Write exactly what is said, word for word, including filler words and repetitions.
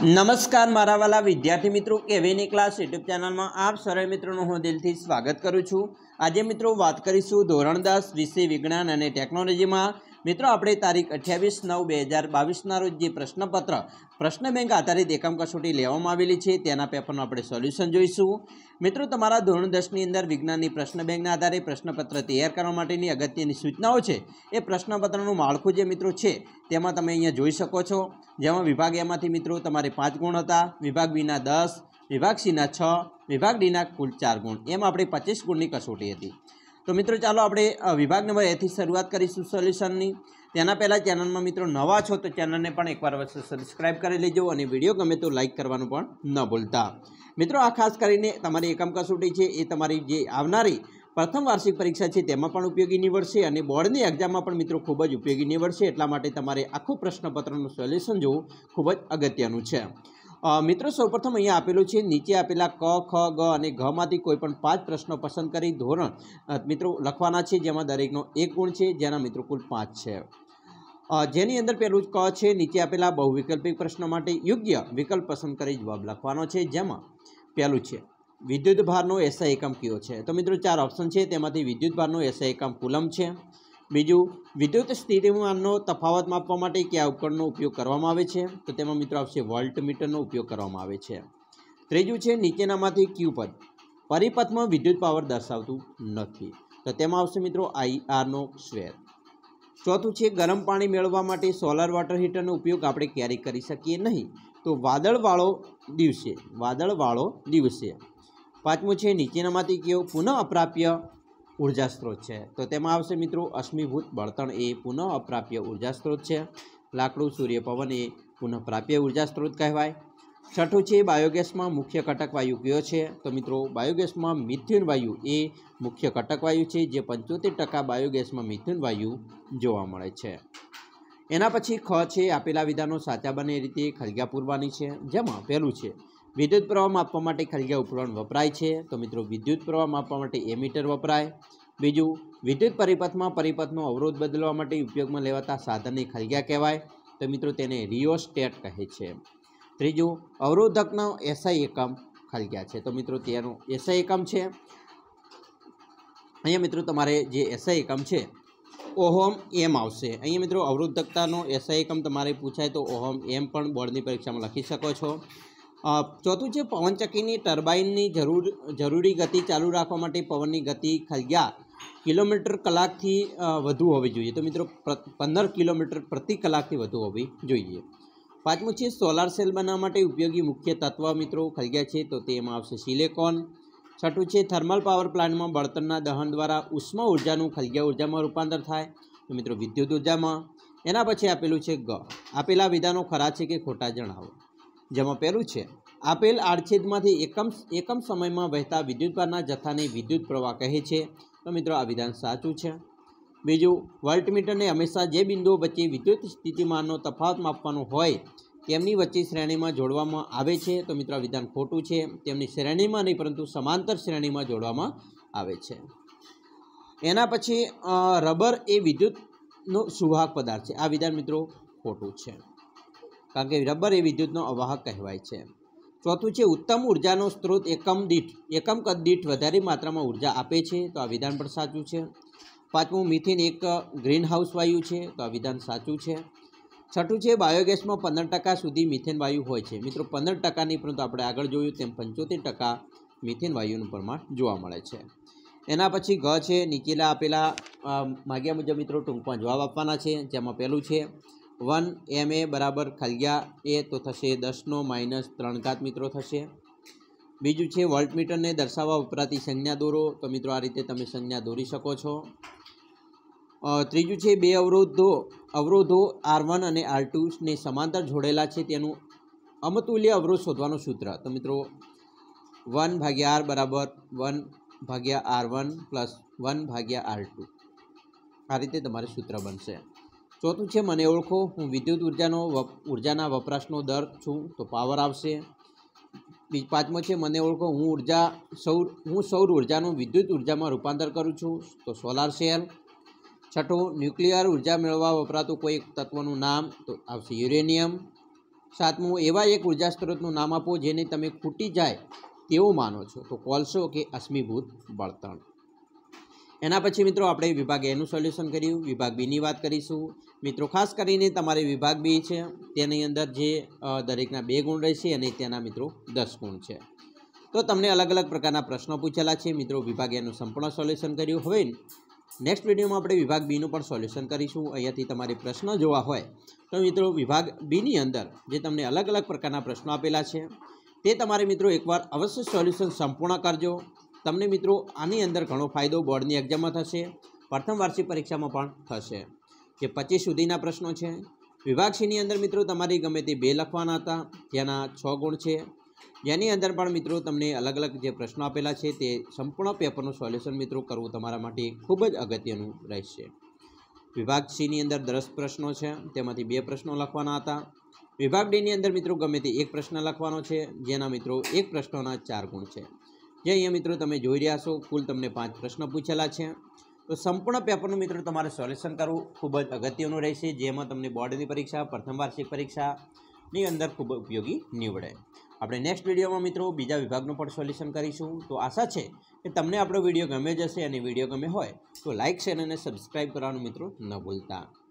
नमस्कार मारा वाला विद्यार्थी मित्रों केवीनी क्लास यूट्यूब चैनल में आप सर्वे मित्रों हूँ दिल थी स्वागत करूँ छूँ। आज मित्रों बात करीशू धोरण दस विषय विज्ञान और टेक्नोलॉजी में मित्रों अपने तारीख अठावीस नौ बे हज़ार बावीस रोज जो प्रश्नपत्र प्रश्न बैंक आधारित एकम कसोटी लेवामां आवेली छे तेना पेपरनुं आपणे सोल्यूशन जोईशुं। मित्रों तमारा धोरण दस नी अंदर विज्ञाननी प्रश्न बेंकना आधारे प्रश्नपत्र तैयार करवा माटेनी अगत्यनी सूचनाओं छे ए प्रश्नपत्रनुं माळखुं जे मित्रों छे तेमां तमे अहींया जोई शको छो। जेमां विभाग ए मांथी मित्रों तमारे पांच गुण हता, विभाग बी ना दस, विभाग सी ना छ, विभाग डी ना कुल चार गुण, एम आपणे पच्चीस गुणनी कसोटी हती। तो मित्रों चालो आपणे विभाग नंबर ए थी शरूआत करीशुं सोल्यूशननी। तेना पहला चैनल में मित्रों नवा छो तो चैनल ने पण एक बार अवश्य सब्सक्राइब कर लीजो और विडियो गमे तो लाइक करवानुं पण न भूलता। मित्रों आ खास करीने तमारी एकम कसोटी छे ए तमारी जे आवनारी प्रथम वार्षिक परीक्षा है तेमां पण उपयोगी निवड़शे और बोर्डनी एक्जाम में पण मित्रों खूब ज उपयोगी निवड़शे। एटला माटे तमारे आखुं प्रश्नपत्रनुं सोल्यूशन जोवुं खूब ज अगत्यनुं छे। मित्रों सौप्रथम अहींया आपेलुं छे नीचे आपेला क ख ग अने घ मांथी कोईपण पांच प्रश्नों पसंद करी धोरण मित्रों लखवाना छे जेमां दरेकनो एक गुण छे जेना मित्रों कुल पांच छे। जेनी अंदर पहलू क छे नीचे आपेला बहुविकल्पिक प्रश्न माटे योग्य विकल्प पसंद करी जवाब लखवानो छे। जेमां पहलू छे विद्युत भारनो एसआई एकम कयो छे तो मित्रों चार ऑप्शन छे तेमांथी विद्युत भारनो एसआई एकम कूलम छे। बीजू विद्युत स्थितिमाननो तफावत मापवा माटे क्या उपकरणनो उपयोग करवामां आवे छे तो तेमां मित्रों आवशे वोल्टमीटरनो उपयोग करवामां आवे छे। त्रीजू छे नीचेनामांथी क्यू पद परिपथमां विद्युत पावर दर्शावतुं नथी तो तेमां आवशे मित्रों आई आर नो स्क्वेर। चौथुं छे गरम पाणी मेळववा माटे सोलर वॉटर हीटरनो उपयोग आपणे क्यारे करी शकीए नहीं तो वादळवाळो दिवसे वादळवाळो दिवसे। पांचमું छे नीचेनामांथी कयो पुनः अप्राप्य ऊर्जा स्त्रोत है तो तेमां आवशे मित्रों अश्मीभूत बळतण ए पुनः अप्राप्य ऊर्जा स्त्रोत है। लाकड़ू सूर्य पवन ए पुनः प्राप्य ऊर्जा स्त्रोत कहवाय। छठुं छे बायोगेस में मुख्य घटक वायु कयो छे तो मित्रों बायोगेस में मिथेन वायु ए मुख्य घटक वायु है जे पंचोतेर टका बायोगेस में मिथेन वायु जोवा मळे छे। एना पछी ख छे आपेला विधानो साचा बने रीते खलग्या पूरवानी छे। जेमां पहेलुं छे विद्युत प्रवाह मापवा माटे खलग्या उपकरण वपराय छे तो मित्रों विद्युत प्रवाह मापवा माटे एमीटर वपराय। बीजू विद्युत परिपथ में परिपथनो अवरोध बदलवा माटे उपयोग में लेवाता साधनने खलग्या कहेवाय तो मित्रों तेने रियोस्टेट कहे छे। त्रीजू अवरोधकनो एसआई एकम खलग्या छे तो मित्रों तेनो एसआई एकम छे। अहींया मित्रों तमारे जे एसआई एकम छे ओहम एम आवशे। अहींया मित्रों अवरोधकतानो एसआई एकम तमारे पूछाय तो ओहम एम पण बोर्डनी परीक्षा में लखी शको छो। चौथुं छे पवनचक्कीनी टर्बाइननी जरूर जरूरी गति चालू राखवा माटे पवननी गति खलग्या किलोमीटर कलाकथी वधु होवी जोईए तो मित्रों पंदर किलोमीटर प्रति कलाकथी वधु होवी जोईए। पांचमुं छे सोलार सेल बनाववा माटे उपयोगी मुख्य तत्व मित्रों खलग्या छे तो तेमां आवशे सिलिकॉन। छठुं छे थर्मल पावर प्लांट में बळतणना दहन द्वारा उष्मा ऊर्जानुं खलग्या ऊर्जामां रूपांतर थाय तो मित्रों विद्युत ऊर्जामां। एना पछी आपेलुं छे ग आपेला विधानो खरा छे के खोटा जणावो। जेमां पहेलुं छे आपेल आड़छेदमांथी एकम एकम समय में वहेता विद्युत भारना जथ्थाने विद्युत प्रवाह कहे छे तो मित्रों आ विधान साचुं छे। बीजू वोल्टमीटर ने हमेशा जे बिंदुओ वच्चे विद्युत स्थितिमाननो तफावत मापवानो होय तेमनी वच्चे श्रेणी में जोड़वामां आवे छे तो मित्रों विधान खोटुं छे। तेमनी श्रेणी में नहीं परंतु समांतर श्रेणी में जोड़वामां आवे छे। एना पछी रबर ए विद्युतनो सुवाहक पदार्थ है आ विधान मित्रों खोटुं छे कारण के रबर ए विद्युतनो अवाहक कहेवाय छे। चौथुं छे उत्तम ऊर्जानो स्त्रोत एकम दीठ एकम कद दीठ वधारे मात्रा में ऊर्जा आपे छे तो आ विधान पण साचुं छे। पांचमुं मीथेन एक ग्रीन हाउस वायु है तो आ विधान साचुं छे। छठुं छे बायोगेस में पंदर टका सुधी मीथेन वायु होय छे मित्रों पंदर टका नहीं परंतु आपणे आगळ जोयुं तेम पंचोतेर टका मीथेन वायुनुं प्रमाण जोवा मळे छे। एना पछी घ छे नीचेला आपेला माग्या मुजब मित्रों टूंकमां जवाब आपवाना छे। जेमां पहेलुं छे वन एम ए बराबर खलग्या ए तो थशे दस नो माइनस त्रण घात मित्रों थशे। बीजू छे वोल्टमीटर ने दर्शाववा वपराती संज्ञा दोरो तो मित्रों आ रीते तमे संज्ञा दोरी शको छो। त्रीजू छे बे अवरोधो अवरोधो आर वन और आर टू ने समांतर जोड़ेला छे तेनुं अमतुल्य अवरोध शोधवानुं सूत्र तो मित्रों वन भाग्या आर बराबर वन भाग्या आर वन प्लस वन भाग्या आर टू आ रीते तमारे सूत्र बनशे। चौथुं छे मने ओळखो हूँ विद्युत ऊर्जानो वप ऊर्जाना वपराशनो दर छूँ तो पावर आवशे। पांचमो छे मने ओळखो हूँ ऊर्जा सौर हूँ सौर ऊर्जानुं विद्युत ऊर्जा में रूपांतर करूँ छूँ तो सोलार सेल। छठो न्यूक्लियर ऊर्जा मेळववा वपरातुं कोई तत्वनुं नाम तो आवशे युरेनियम। સાતમું, એવા એક ઉર્જા સ્ત્રોતનું નામ આપો જેને તમે ખૂટી જાય તેવું માનો છો. તો કોલસો કે અશ્મિભૂત બળતણ. એના પછી મિત્રો આપણે વિભાગ એનું સોલ્યુશન કર્યું. વિભાગ બીની વાત કરીશું. મિત્રો ખાસ કરીને તમારે વિભાગ બી છે તેની અંદર જે દરેકના બે ગુણ રહેશે અને તેના મિત્રો દસ ગુણ છે. તો તમને અલગ અલગ પ્રકારના પ્રશ્નો પૂછેલા છે. મિત્રો વિભાગ એનું સંપૂર્ણ સોલ્યુશન કર્યું. હવે નેક્સ્ટ વિડીયોમાં આપણે વિભાગ બીનું પણ સોલ્યુશન કરીશું. અહીંયાથી તમારે પ્રશ્ન જોવા હોય તો મિત્રો વિભાગ બીની અંદર જે તમને અલગ અલગ પ્રકારના પ્રશ્નો આપેલા છે તે તમારે મિત્રો એકવાર અવશ્ય સોલ્યુશન સંપૂર્ણ કરજો. તમને મિત્રો આની અંદર ઘણો ફાયદો બોર્ડની એક્ઝામમાં થશે, પ્રથમ વાર્ષિક પરીક્ષામાં પણ થશે. જે પચીસ સુધીના પ્રશ્નો છે. વિભાગ સીની અંદર મિત્રો તમારી ગમે તે બે લખવાના હતા, જેના છ ગુણ છે. જેની અંદર પણ મિત્રો તમને અલગ અલગ જે પ્રશ્નો આપેલા છે તે સંપૂર્ણ પેપરનું સોલ્યુશન મિત્રો કરવું તમારા માટે ખૂબ જ અગત્યનું રહેશે. વિભાગ સીની અંદર દસ પ્રશ્નો છે, તેમાંથી બે પ્રશ્નો લખવાના હતા. વિભાગ ડીની અંદર મિત્રો ગમે તે એક પ્રશ્ન લખવાનો છે, જેના મિત્રો એક પ્રશ્નોના ચાર ગુણ છે. જે અહીંયા મિત્રો તમે જોઈ રહ્યા છો કુલ તમને પાંચ પ્રશ્ન પૂછેલા છે. તો સંપૂર્ણ પેપરનું મિત્રો તમારે સોલ્યુશન કરવું ખૂબ જ અગત્યનું રહેશે, જેમાં તમને બોર્ડની પરીક્ષા, પ્રથમ વાર્ષિક પરીક્ષાની અંદર ખૂબ ઉપયોગી નીવડે. આપણે નેક્સ્ટ વિડીયોમાં મિત્રો બીજા વિભાગનું પણ સોલ્યુશન કરીશું. તો આશા છે કે તમને આપણો વિડીયો ગમે જશે, અને વિડીયો ગમે હોય તો લાઇક, શેર અને સબસ્ક્રાઈબ કરવાનું મિત્રો ન ભૂલતા.